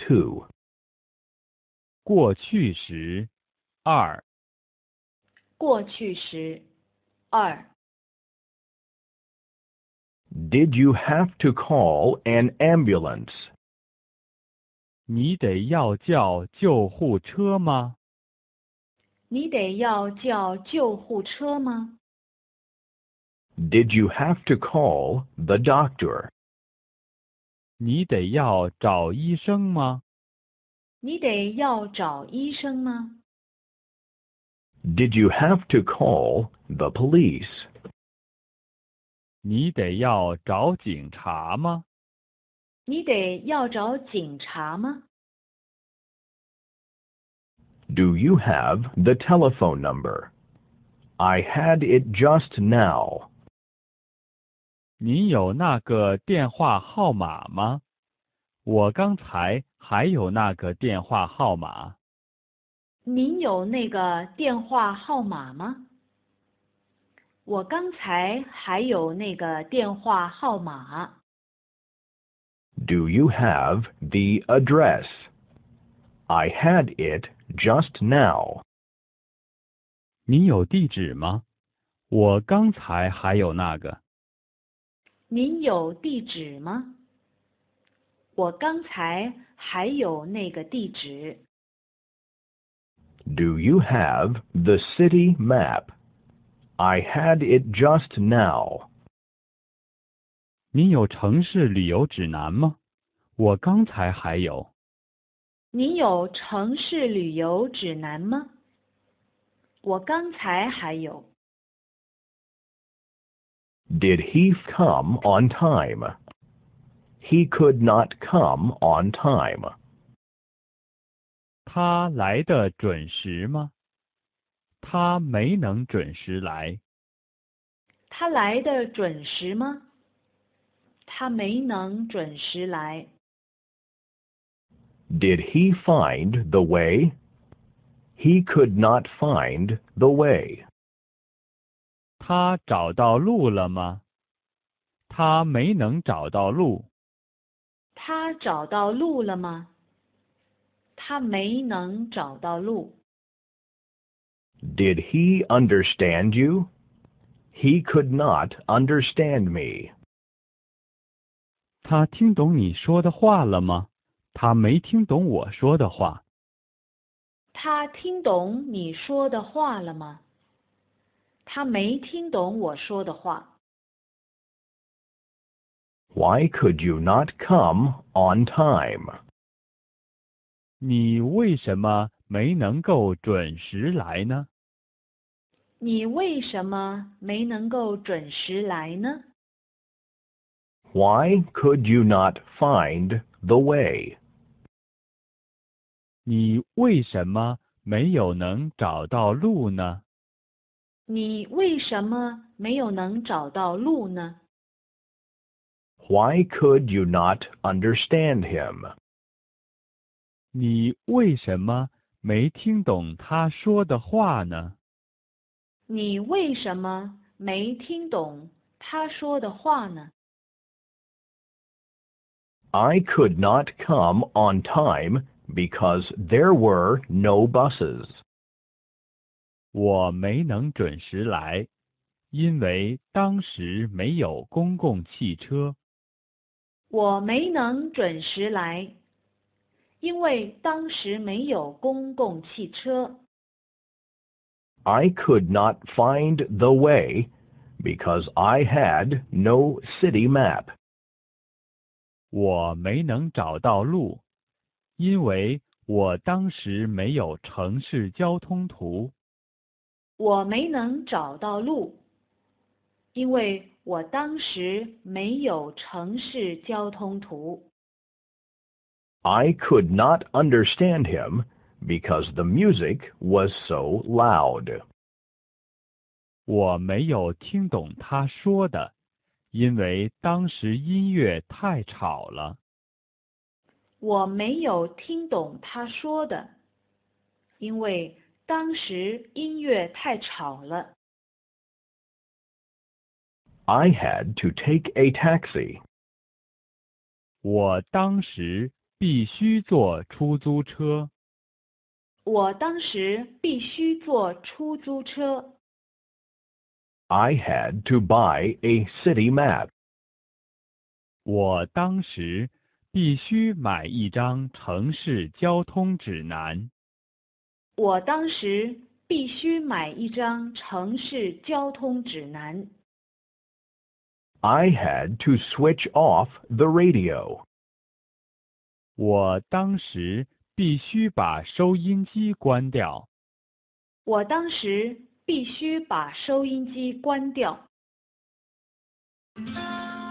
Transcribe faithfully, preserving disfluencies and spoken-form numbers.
two. 过去时，二。 过去时，二。 Did you have to call an ambulance? 你得要叫救护车吗？ 你得要叫救护车吗？ Did you have to call the doctor? 你得要找医生吗？ 你得要找医生吗？ Did you have to call the police? 你得要找警察吗？ 你得要找警察吗？ Do you have the telephone number? I had it just now. 你有那个电话号码吗？我刚才还有那个电话号码。 您有那个电话号码吗？我刚才还有那个电话号码。 Do you have the address? I had it just now. 你有地址吗？我刚才还有那个。 您有地址吗？我刚才还有那个地址。 Do you have the city map? I had it just now. 你有城市旅游指南吗？我刚才还有。 您有城市旅游指南吗？我刚才还有。 Did he come on time? He could not come on time. 他来得准时吗？他没能准时来。 他来得准时吗？他没能准时来。 Did he find the way? He could not find the way. 他找到路了吗？他没能找到路。 他找到路了吗？他没能找到路。 Did he understand you? He could not understand me. 他听懂你说的话了吗？他没听懂我说的话。 他听懂你说的话了吗？他没听懂我说的话。 Why could you not come on time? 你为什么没能够准时来呢？ 你为什么没能够准时来呢？ Why could you not find the way? 你为什么没有能找到路呢？ 你为什么没有能找到路呢？ Why could you not understand him? 你为什么没听懂他说的话呢？ 你为什么没听懂他说的话呢？ I could not come on time because there were no buses. 我没能准时来，因为当时没有公共汽车。 我没能准时来，因为当时没有公共汽车。 I could not find the way because I had no city map. 我没能找到路，因为我当时没有城市交通图。 我没能找到路，因为我当时没有城市交通图。 I could not understand him because the music was so loud. 我没有听懂他说的，因为当时音乐太吵了。 我没有听懂他说的，因为当时音乐太吵了。 I had to take a taxi. 我当时必须坐出租车。 我当时必须坐出租车。 I had to buy a city map. 我当时必须买一张城市交通指南。 我当时必须买一张城市交通指南。 I had to switch off the radio. 我当时必须把收音机关掉。 我当时必须把收音机关掉。